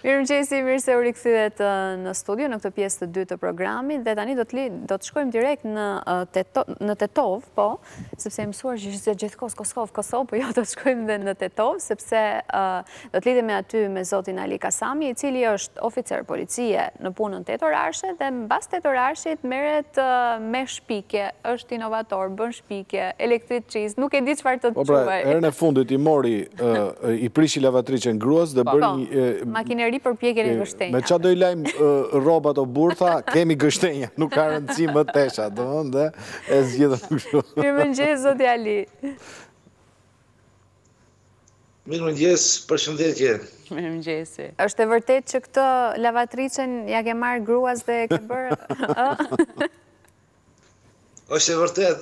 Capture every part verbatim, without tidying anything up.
Mirëmëngjesi, mirë se u rikthyet në studio në këtë pjesë të dytë të programit dhe tani do të do të shkojmë direkt në në Tetov, po, sepse jam mësuar që ishte gjithkohës Kosovë, Kosovë, po jo do të shkojmë dhe në Tetov, sepse do të lidhemi aty me zotin Ali Kasami, i cili është oficer policie në punën tetorarshe dhe mbas tetorarshit merret me shpike, është inovator, bën shpike, elektricist, nuk e di çfarë të quaj. Po pra, herën e fundit i mori i prishi lavatriçen gruas dhe bëri makineri për pjekjen e gështenja. Me qa do i lajmë robat o burtha, kemi gështenja, nuk ka rëndësi më tesha, domethënë dhe e zgjidhëm kështu. Mirëmëngjes, zoti Ali. Mirëmëngjes, përshëndetje. Mirëmëngjesi. Është e vërtet që këtë lavatriçen ja ke marrë gruas dhe ke bërë? Është e vërtet.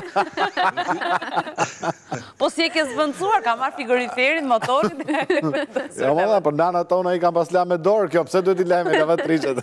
Po si e ke zvendësuar, ka marrë frigoriferin, motorin? Ja, më dhe, për nana tona i kam pas la me dorë, kjo, pse duhet i laj me lavatriçet?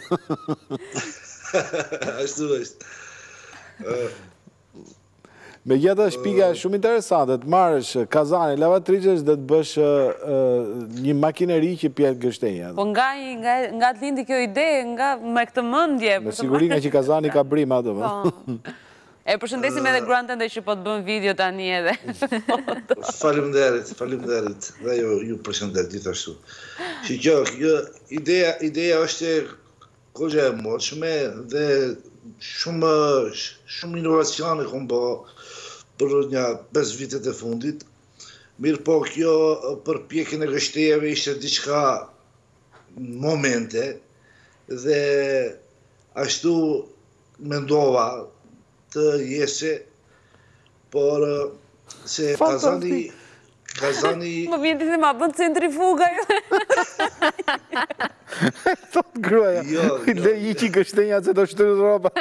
Ashtu është. Me jetë shpika shumë interesante, të marrësh kazani lavatriçesh dhe të bësh një makineri që pjetë gështenja. Po nga nga të lindi kjo ide, nga me këtë mendje. Me siguri nga që kazani ka brima atë. E përshëndesim edhe gruan tënde që po të bën video tani edhe. Faleminderit, faleminderit. Dhe ju ju përshëndet gjithashtu. Që kjo, kjo ideja ideja është goxha e mundshme dhe shumë shumë inovacione kam bë për një pesë vitet e fundit. Mirë po kjo për pjekjen e gështejave ishte diçka momente dhe ashtu mendova të jese, por se kazani... Kazani... Më vjen të se ma bën centrifuga jo. Thot gruaja, le i që gështenja që do shtrë robat.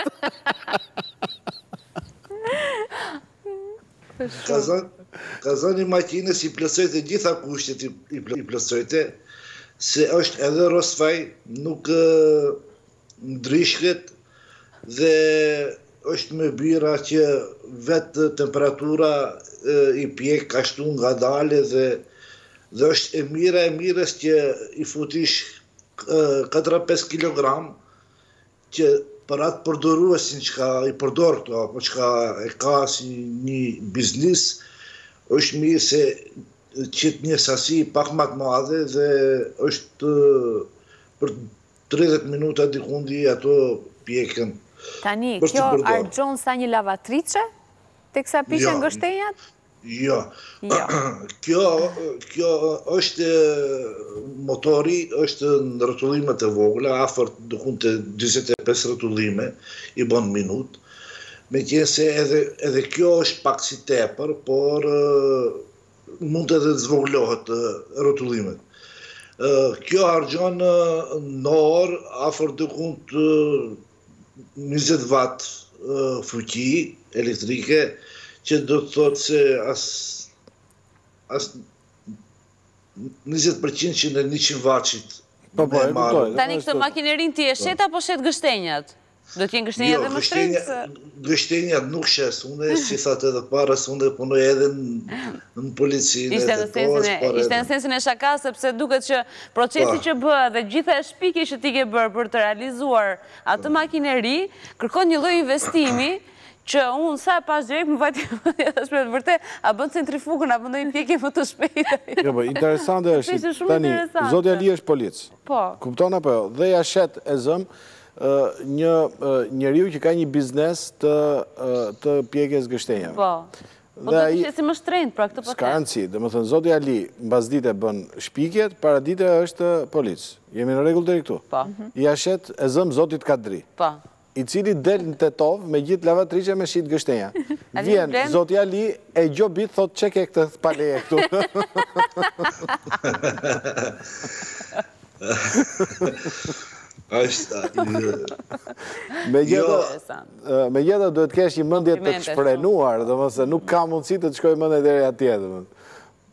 Kazani makinës i plësojte gjitha kushtet i plësojte, se është edhe rosfaj, nuk ndryshket dhe është me byra që vetë temperatura i pjek ashtu nga dale dhe dhe është e mira e mirës që i futish katër pesë kilogram që për atë përdoruesin që ka i përdor këto, apo që ka e ka si një biznis, është mirë se qëtë një sasi pak më të madhe dhe është për tridhjetë minuta dikundi ato pjekën. Tani, kjo argjon sa një lavatriçe, të kësa pishen gështenjat? Jo. Kjo është motori, është në rrotullimet e vogla, afër dukun të njëzet e pesë rrotullime, i bon minut. Me qenë se edhe kjo është pak si tepër, por mund edhe të zvoglohet rrotullimet. Kjo argjon në orë, afër dukun të njëzet watt fuqi elektrike, që do të thotë se as njëzet përqind që në njëqind watt-shit. Tani këtë makinerin ti e shet apo shet gështenjat? Do t'jenë gështenjat dhe më shtrejnë? Gështenjat nuk shes, unë si thatë edhe parës, unë punoj edhe në policinë. Ishte në sensin e shaka, sepse duket që procesi që bë dhe gjitha e shpiki që ti ke bërë për të realizuar atë makineri, kërkon një lloj investimi që unë sa pas direkt më vajti të shpejt vërtet, a bën centrifugën, a bën një pjekje më të shpejt. Jo, po, interesante është, tani, zoti Ali është polic. Po. Kupton apo jo? Dhe ja shet e zëm një njeriu që ka një biznes të pjekjes gështenjave. Po. Po do të ishte si më shtrenjtë pra këtë po të. S'ka rëndësi, domethënë zoti Ali mbasdite bën shpikjet, paradite është polic. Jemi në rregull deri këtu. Po. Ja shet e zëm zotit Kadri. Po. I cili del në Tetov me gjithë lavatriçe me shit gështenja. Vjen zoti Ali e gjobit thot çe ke këtë paleje këtu. Me gjithë duhet kesh një mendje të shprenuar, domethënë nuk ka mundësi të të shkoj mendje deri atje, domethënë.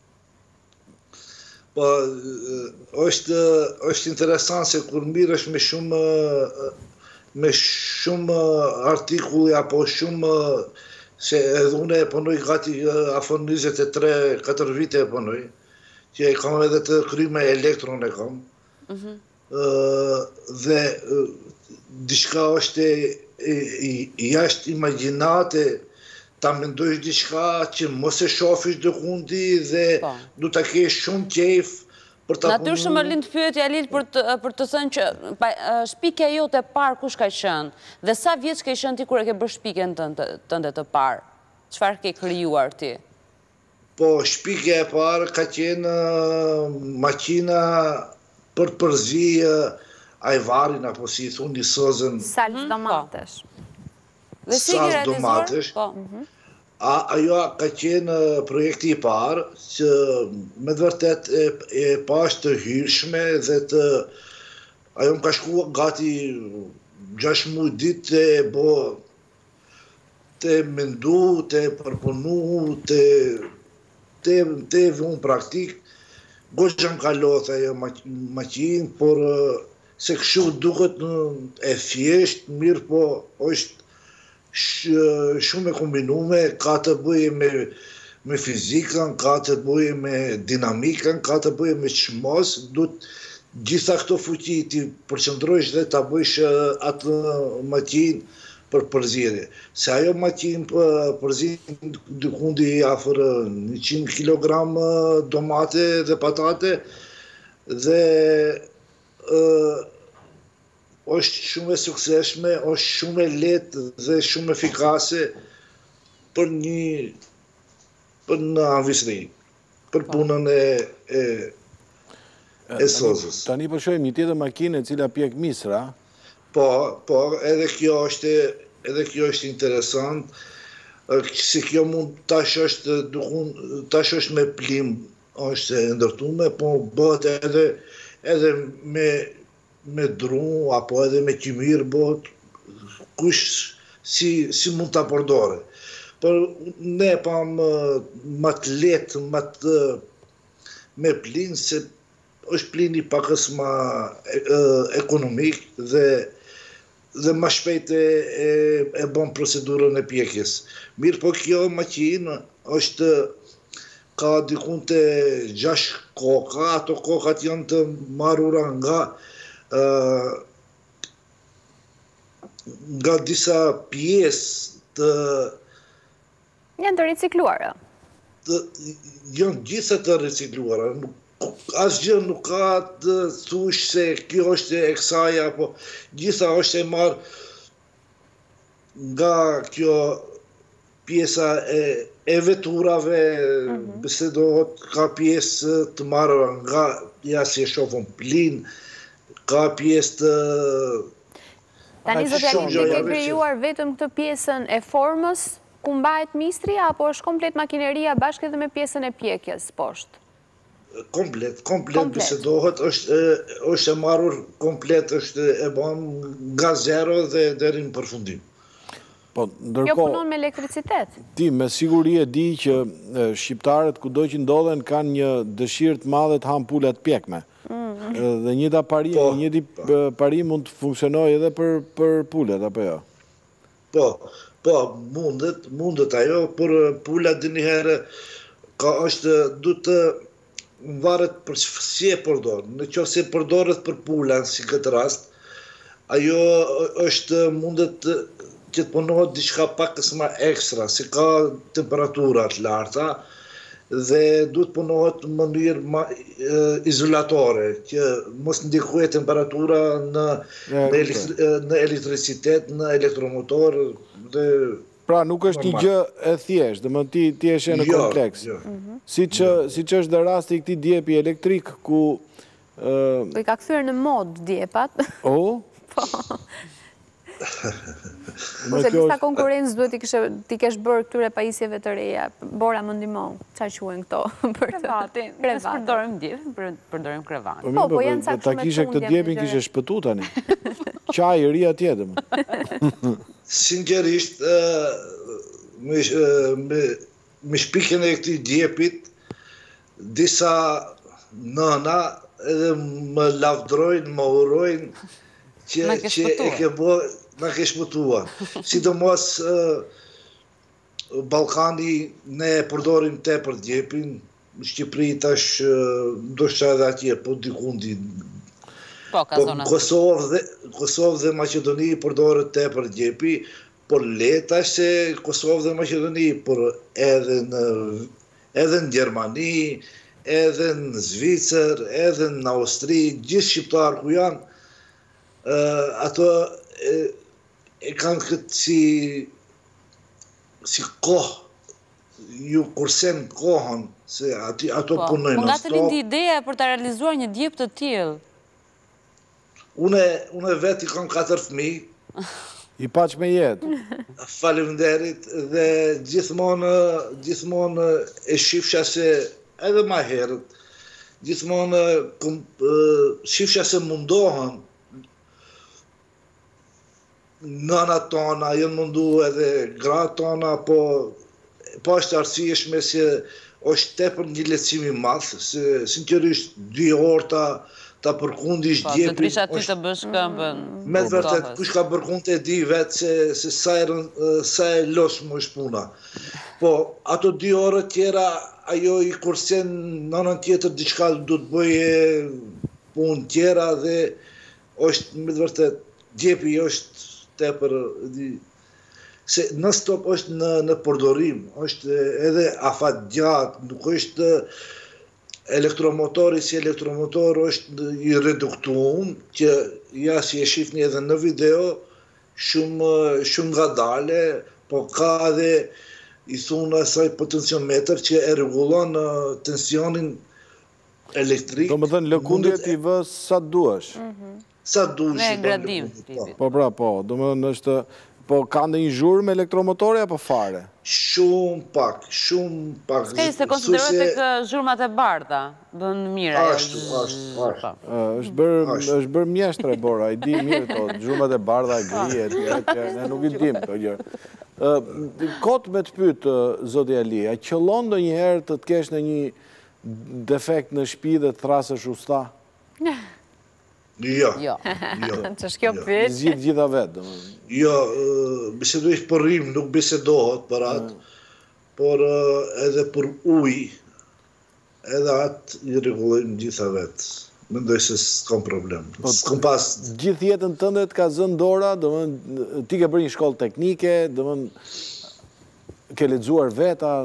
Po është është interesant se kur mirësh me shumë me shumë artikulli apo shumë se edhe unë e punoj gati afër njëzet e tre katër vite e punoj, që e kam edhe të kryme elektron e kam. dhe diçka është jashtë imagjinate, ta mendojsh diçka që mos e shofish dikundi dhe du ta kesh shumë qejf për ta punuar. Natyrshëm më lind pyetja Lil për të thënë që shpikja jote e parë kush ka qenë dhe sa vjeç ke qenë ti kur e ke bërë shpikjen tënde të parë? Çfarë ke krijuar ti? Po, shpikja e parë ka qenë makina për të përzi ajvarin, apo si i thunë, sozën. Salc domatesh. Salc domatesh. Ajo ka qenë projekti i parë, që me të vërtet e pashtë të hyrshme dhe të... Ajo më ka shkua gati gjashtë muaj ditë të e bo... të mendu, të përpunu, të... të e vënë praktik. Goxha më kalot ajo maqinë, por se këshu duket e thjesht, mirë po është shumë e kombinume, ka të bëje me fizikën, ka të bëje me dinamikën, ka të bëje me çmos, duhet gjitha këto fuqi ti përqendrosh dhe ta bësh atë maqinë për përzierje. Se ajo maqinë përzin dikundi afër njëqind kilogram domate dhe patate dhe është shumë e suksesshme, është shumë e lehtë dhe shumë efikase për një për në anvisri, për punën e e sozës. Tani po shohim një tjetër makinë e cila pjek misra. Po, po, edhe kjo është edhe kjo është interesant, si kjo mund tash është dukun, tash është me plim, është e ndërtume, po bëhet edhe edhe me me dru, apo edhe me qimir, bëhet kush si si mund ta përdore. Por ne pam më të lehtë, më të me plin, se është plini pakës më ekonomik dhe dhe më shpejt e bën procedurën e pjekjes. Mirë po kjo maqinë është ka dikun të gjashtë koka, ato kokat janë të marrura nga nga disa pjesë të janë të ricikluara. Janë gjitha të ricikluara. Asgjë nuk ka të thush se kjo është e kësaj, apo gjitha është e marrë nga kjo pjesa e veturave, se dohet ka pjesë të marrë nga, ja si e shofën plin, ka pjesë të... Tani zotja Lindi ke krijuar vetëm këtë pjesën e formës ku mbahet mistri, apo është komplet makineria bashkë edhe me pjesën e pjekjes poshtë? Komplet, komplet bisedohet, është e marrur komplet, është e bën nga zero dhe deri në përfundim. Po, ndërkohë, kjo punon me elektricitet? Ti me siguri e di që shqiptarët kudo që ndodhen kanë një dëshirë të madhe të hanë pulat pjekme. Dhe njëta pari, njëti pari mund të funksionojë edhe për pulat, apo jo? Po, po, mundet, mundet ajo, për pulat dhe njëherë ka është du të varet për si e përdor. Në qoftë se përdoret për pulan, si këtë rast, ajo është mundet që të punohet diçka pakës më ekstra, se ka temperaturat larta dhe duhet punohet në mënyrë izolatore, që mos ndikojë temperatura në elektricitet, në elektromotor dhe... Pra nuk është një gjë e thjesht, dhe më ti ti eshe në kompleks. Si që është dhe rasti i këti djepi elektrik, ku... Po i ka këthyre në mod djepat. O? Po. Ose disa konkurencë duhet ti kesh bërë këtyre pajisjeve të reja. Bora më ndihmon, qa quen këto? Krevati. Nësë përdorim djepin, përdorim krevati. Po, po janë cak shumë me të kishe këtë djepin, kishe shpëtu tani. Qaj i ria tjetëm. Sinqerisht, me shpikën e këti djepit, disa nëna edhe më lavdrojnë, më urojnë, që e ke bo, në ke shpëtua. Sidomos Balkani ne përdorim te për djepin, Shqipëri tash ndoshta edhe atje, po dikundi Po, ka zona. Kosovë dhe Maqedoni përdoret tepër gjepi, por leta është se Kosovë dhe Maqedoni, por edhe në edhe në Gjermani, edhe në Zvicër, edhe në Austri, gjithë shqiptarë ku janë, ato e kanë këtë si si kohë, ju kursen kohën, se ato punojnë. Po nga të lindi ideja për të realizuar një djep të tillë? Une vetë i kam katër fëmijë. I paq me jetë. Faleminderit, dhe gjithmonë gjithmonë e shifsha se edhe ma herët, gjithmonë shifsha se mundohen nënat tona, jenë mundu edhe gratë tona, po po është arsyeshme se është tepër një lehtësim i madh, se sinqerisht dy orë ta ta përkundish djepin. Të prisha ty të bësh këmbën. Me të vërtet, kush ka përkund e di vetë se se sa e losmë është puna. Po ato dy orë tjera ajo i kursen nënën tjetër diçka du të bëje punë tjera dhe është me të vërtet djepi është tepër se në stop është në, në përdorim, është edhe afat gjatë, nuk është elektromotori si elektromotor është i reduktuar, që ja si e shifni edhe në video, shumë, shumë ngadale, po ka edhe i thunë asaj potenciometër që e rregullon tensionin elektrik. Do më thënë, lëkundjet i vë sa duash. Sa duash. Me gradim. Po pra, po, do më thënë është... Po ka ndë një zhurë me elektromotori apo fare? Shumë pak, shumë pak. Skej se konsiderohet e kë zhurmat e bardha, bën mira. Ashtu, ashtu, ashtu. është bërë mjeshtre, Bora, i di mirë to, zhurmat e bardha, grijet, ne nuk i dim të gjërë. Kot me të pytë, Zoti Ali, a qëllon do një herë të të kesh në një defekt në shtëpi dhe të thrasësh usta? Jo. Që shkjo pyet? Zgjidh gjitha vetë. Jo, bisedojsh për rrim, nuk bisedohet për atë, por edhe për uj, edhe atë i rregullojmë gjitha vetë. Mendoj se s'kam problem. S'kam pas... Gjithë jetën tënde të ka zënë dora, ti ke bërë një shkollë teknike, ke lexuar veta...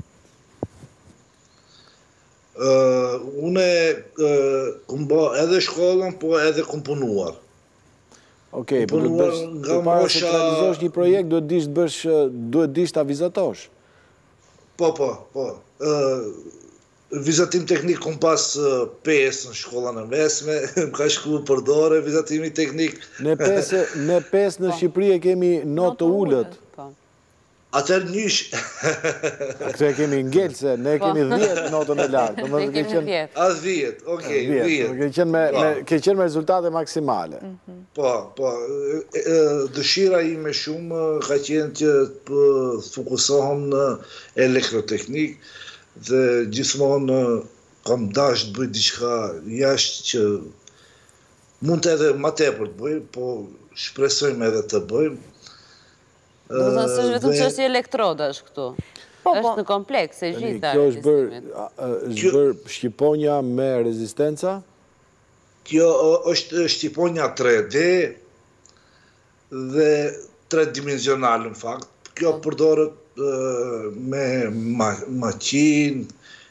Uh, une uh, kum bë edhe shkollën, po edhe kum punuar. Okej, po të para se të realizosh një projekt, duhet dish të bësh, duhet dish ta vizatosh. Po, po, po. Uh, vizatim teknik kum pas uh, pesë në shkollën e mesme, më ka shku për dore vizatimi teknik. Ne pesë ne pesë në Shqipëri e kemi notë të ulët. Atër njësh... Këtë e kemi ngellë se ne kemi dhjetë notën e lartë. Ne kemi dhjetë. A dhjetë, okej, dhjetë. Ke qenë me rezultate maksimale. Po, po. Dëshira ime shumë ka qenë që të fokusohem në elektroteknik dhe gjithmonë kam dash të bëj diçka jashtë që mund të edhe ma tepër të bëj, po shpresojmë edhe të bëjmë. Do të thënë, s'është vetëm çështje elektrodash këtu. Është në kompleks e gjitha. Kjo është bërë shqiponja me rezistenca? Kjo është shqiponja tre D dhe tredimensional në fakt. Kjo përdoret me maqinë,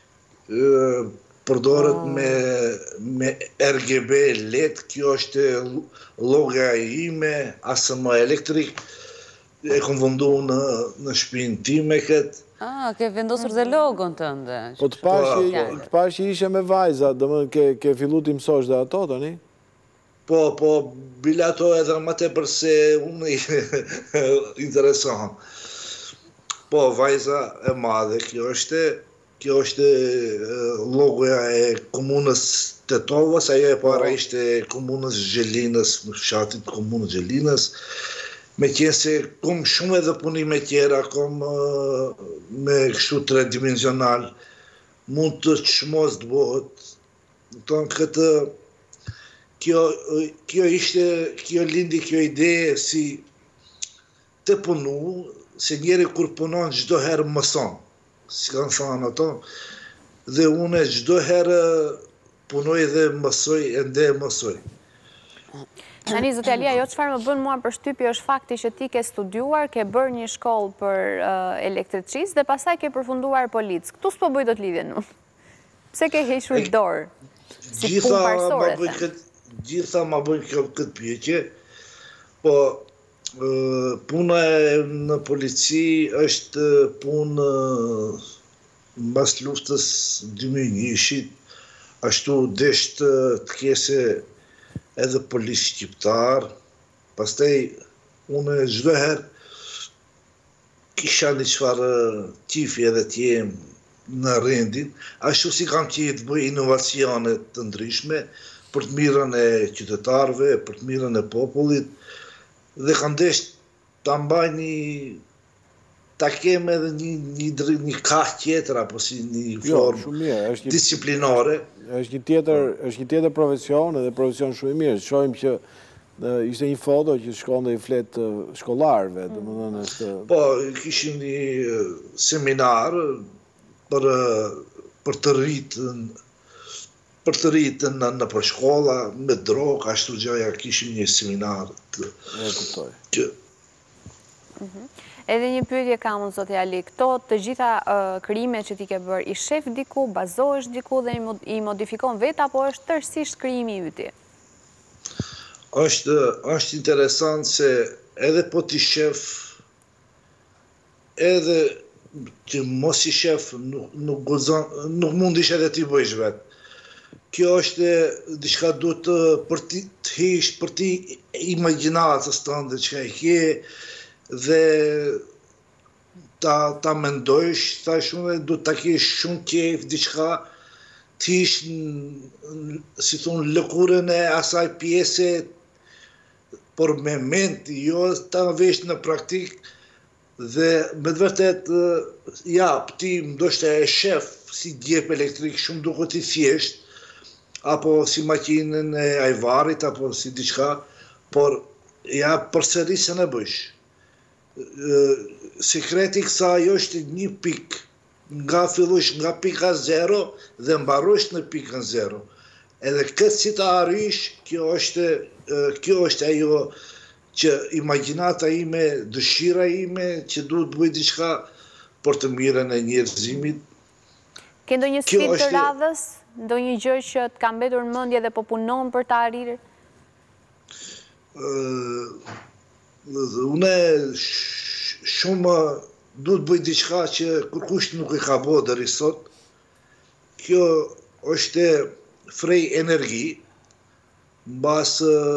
përdoret me R G B L E D, kjo është loga ime, A S M elektrik. E kom vëndu në shpinë time këtë. Ah, ke vendosur dhe logon tënde. Po të pash që ishe me vajza, dhe më ke fillu t'i mësosh dhe ato, tani? Po, po, bile ato edhe më tepër se unë i interesohen. Po, vajza e madhe, kjo është, kjo është logoja e komunës Tetovës, ajo e para ishte komunës Zhelinës, në fshatit komunës Zhelinës. Me qenë se kom shumë edhe punime tjera, kom me kështu tredimensional, mund të çmos të bëhet. Tonë këtë, kjo ishte, kjo lindi kjo ide si të punu, se njeri kur punon çdo herë mëson, si kanë thënë ato, dhe une çdo herë punoj dhe mësoj, ende mësoj. Tani, zotë Alia, jo çfarë më bën mua përshtypje është fakti që ti ke studiuar, ke bërë një shkollë për elektricistë dhe pastaj ke përfunduar polic. Këtu s'po bëj dot lidhjen unë. Pse ke hequr dorë? Si punë parsorë. Gjitha ma bëjnë këtë pyetje, po puna në polici është punë mbas luftës dy mijë e një, ashtu desht të kese edhe polis shqiptar, pastaj unë çdo herë kisha një çfarë qifi edhe t'jem në rendin, ashtu si kam qejf të bëj inovacione të ndryshme për të mirën e qytetarëve, për të mirën e popullit, dhe kam desht ta mbaj një ta kem edhe një një kah tjetër apo si një formë disciplinare. Është një tjetër, është një tjetër profesion edhe profesion shumë i mirë. Shohim që ishte një foto që shkonte i flet shkollarëve, domethënë është. Po, kishim një seminar për për të rritën për të rritën në, në për shkolla me drogë, ashtu gjëja kishim një seminar të. E kuptoj. Që Edhe një pyetje kam unë, zotë Ali, këto të gjitha krijimet që ti ke bërë, i shef diku, bazohesh diku dhe i modifikon vetë, apo është tërësisht krijimi i yti? Është, është interesant se edhe po ti shef, edhe që mos i shef, nuk, nuk, gozon, nuk mundish edhe ti bëjsh vetë. Kjo është diçka duhet për ti të hish, për ti imagjinatës tënde që e ke, dhe ta, ta mendojsh, thash unë, du ta kesh shumë qejf, diçka, t'ish, si thonë, lëkurën e asaj pjese, por me ment, jo ta vesh në praktik, dhe me të vërtet, ja, ti ndoshta e shef si djep elektrik, shumë duket i thjesht, apo si makinën e ajvarit, apo si diçka, por ja, përsëri se në bësh. Sekreti kësaj është një pik, nga fillush nga pika zero dhe mbarosh në pikën zero. Edhe këtë si ta arrish, kjo është, kjo është ajo që imagjinata ime, dëshira ime, që duhet të bëj diçka për të mirën e njerëzimit. Ke ndonjë sfidë të radhës, ndonjë gjë që të ka mbetur në mendje dhe po punon për ta arritur? Une shumë du të bëj diçka që kërkush nuk e ka bo deri sot. Kjo është frej energi, mbas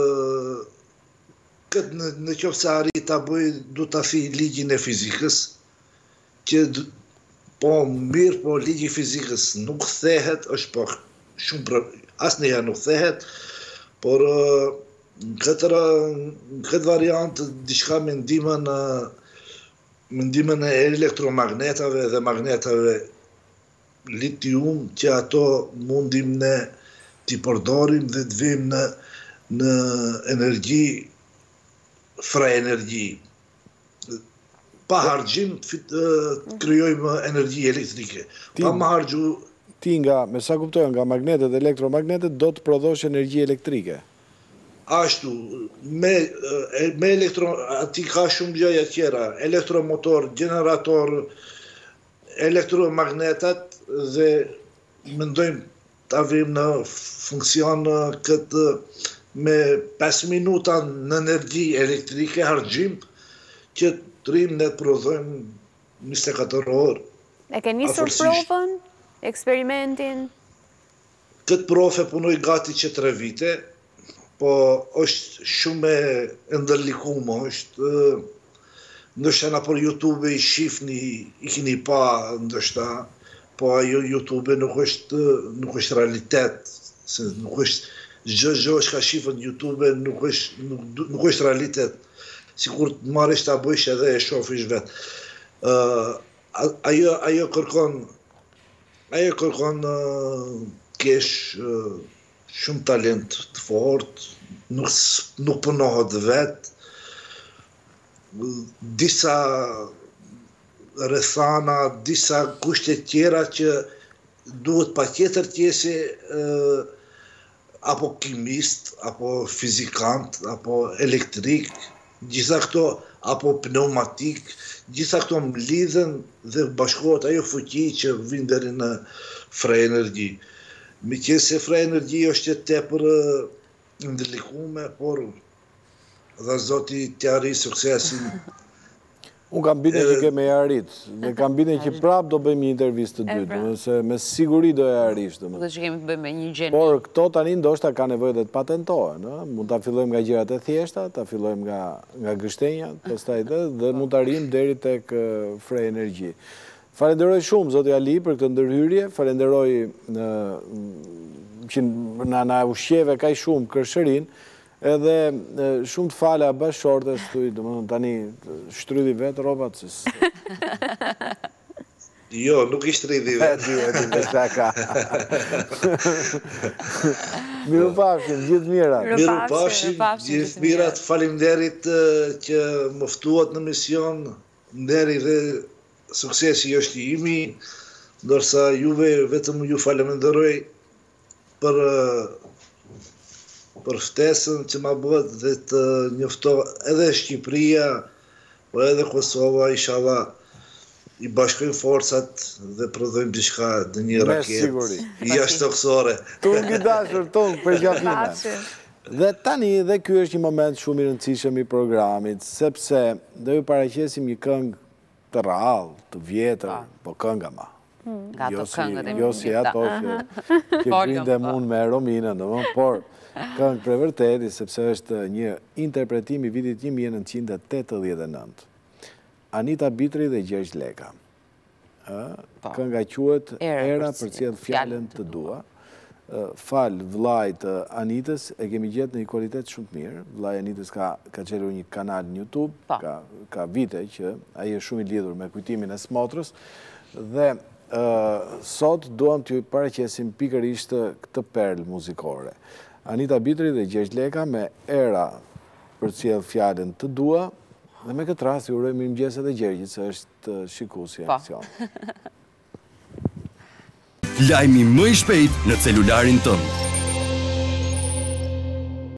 këtë në, në qoftë se arrit ta bëj, du ta fi ligjin e fizikës, që po mirë, po ligji i fizikës nuk thehet, është po shumë asnjëherë nuk thehet, por në këtë, në këtë variant, diçka me ndihmën me ndihmën e elektromagnetave dhe magnetave litium, që ato mundim ne t'i përdorim dhe të vim në, në energji, fra energji. Pa hargjim të krijojmë energji elektrike. Pa më hargju... Ti nga, me sa kuptojnë, nga magnetet dhe elektromagnetet, do të prodhosh energji elektrike? Ashtu, me, me elektro, ati ka shumë gjëja tjera, elektromotor, generator, elektromagnetat, dhe mendojmë të avim në funksion këtë me pesë minuta në energji elektrike, hargjim, që të rrim ne të prodhojmë njëzet e katër orë. E ke nisur provën, eksperimentin? Këtë profe punoj gati që tre vite, po është shumë e ndërlikumë, është, ndështë na për YouTube i shifni, i kini pa, ndështë, po ajo YouTube nuk është, nuk është realitet, se nuk është, gjë gjë është ka shifën YouTube, nuk është, nuk, nuk është realitet, si kur të marrësh ta bëjsh edhe e shofish vetë. Uh, ajo, ajo kërkon, ajo kërkon uh, kesh uh, shumë talent të fort, nuk, nuk punohet vetë, disa rrethana, disa kushte tjera që duhet pa tjetër tjese apo kimist, apo fizikant, apo elektrik, gjitha këto, apo pneumatik, gjitha këto mlidhen dhe bashkohet ajo fuqi që vjen deri në Free Energy. Me qenë se Free Energy është tepër ndërlikume, por dhe Zoti t'ja arrijë suksesin. Unë kam bine që keme e arrit, dhe kam bine që prap do bëjmë një intervistë të dytë, nëse me siguri do e arish. Dhe që kemi të bëjmë një gjeni. Por këto tani ndoshta ka nevojë dhe të patentohen, mund ta fillojmë nga gjërat e thjeshta, ta fillojmë nga nga gështenjat, pastaj dhe dhe mund ta arrijmë deri tek Free Energy. Falenderoj shumë Zoti Ali për këtë ndërhyrje, falenderoj që na na ushqeve kaq shumë Kërshërin. Edhe shumë të fala bashkëshortes, tani shtrydhi vetë robat. Jo, nuk i shtrydhi vetë. Miru pafshim, gjithë mirat. Miru pafshim, gjithë mirat. Faleminderit që më ftuat në mision, nderi dhe suksesi është i imi, ndërsa juve vetëm ju faleminderoj për për ftesën që ma bëhet dhe të njoftova edhe Shqipëria, po edhe Kosova, inshallah, i bashkojmë forcat dhe prodhojmë diçka në një raketë jashtëkohësore. Tung i dashur, tung për gjafime. Dhe tani, dhe ky është një moment shumë i rëndësishëm i programit, sepse do ju paraqesim një këngë të rrallë, të vjetër, po kënga ma. Jo si ato që grinde mund me Rominën, por këngë për vërteti, sepse është një interpretim i vitit një mijë e nëntëqind e tetëdhjetë e nëntë. Anita Bitri dhe Gjergj Leka. Kënga quhet Era për cilën fjalën të dua. Fal vllajt Anitës, e kemi gjetë në një kualitet shumë të mirë. Vllai Anitës ka ka çelur një kanal në YouTube, ka ka vite që ai është shumë i lidhur me kujtimin e Smotrës dhe sot duam t'ju paraqesim pikërisht këtë perlë muzikore. Anita Bitri dhe Gjergj Leka me Era për cilën fjalën të dua, dhe me këtë rast ju uroj mirëmëngjes edhe Gjergjit, se është shikuesi i aksion. Lajmi më i shpejt në celularin tënd.